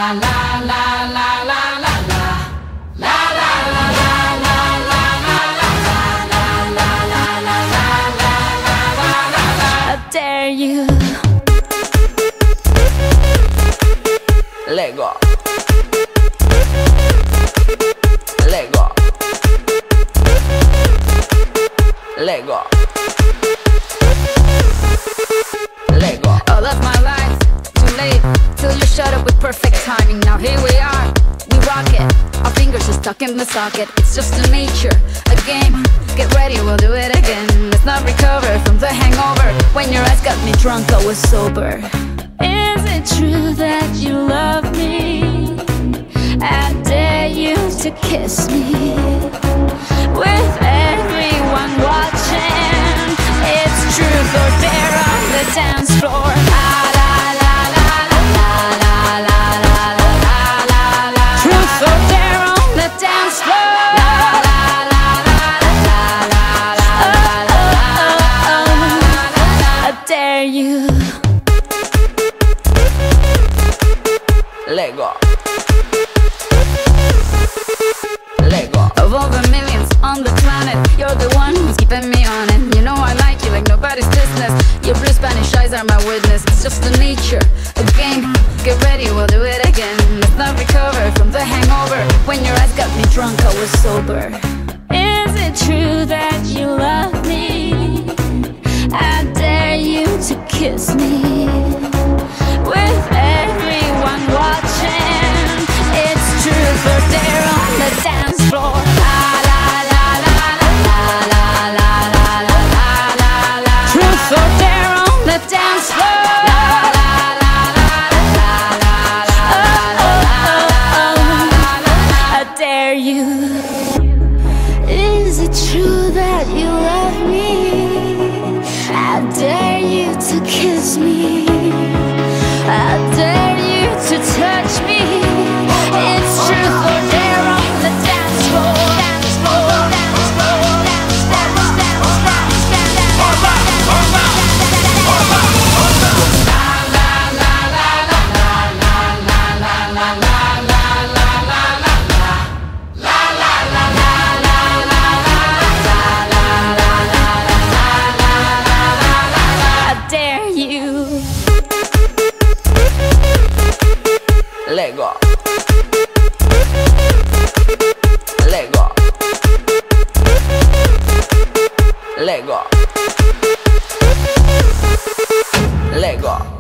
dare you. Lego. Lego. Lego. Lego. All of my life, too late, till you showed up with perfect timing. Now here we are, we rock it. Our fingers are stuck in the socket. It's just a nature, a game. Get ready, we'll do it again. Let's not recover from the hangover. When your eyes got me drunk, I was sober. Is it true that you love me? I dare you to kiss me. With everyone watching, it's truth or dare on the dance floor. La la la la la la la la la la la. Truth or dare on the dance floor. La la la la la la la la la. I dare you. Lego. Lego. Of all the millions on the planet, you're the one who's keeping me on it. You know I like you like nobody's business. Your blue Spanish eyes are my witness. It's just a nature, a game. Get ready, we'll do it again. Let's not recover from the hangover. When your eyes got me drunk, I was sober. Is it true that you love me? I dare you to kiss me. With everyone watching, it's truth or dare on the dance floor. La la la la la la la la la la la. Truth or dare on the dance floor. La la la la la la la. I dare you. Is it true that you love me? I dare you to kiss me. I dare you to touch me. It's truth or dare on the dance floor. Dance floor, dance floor, dance, dance, dance, dance, dance, I dare you. Lego. Lego. Lego. Lego.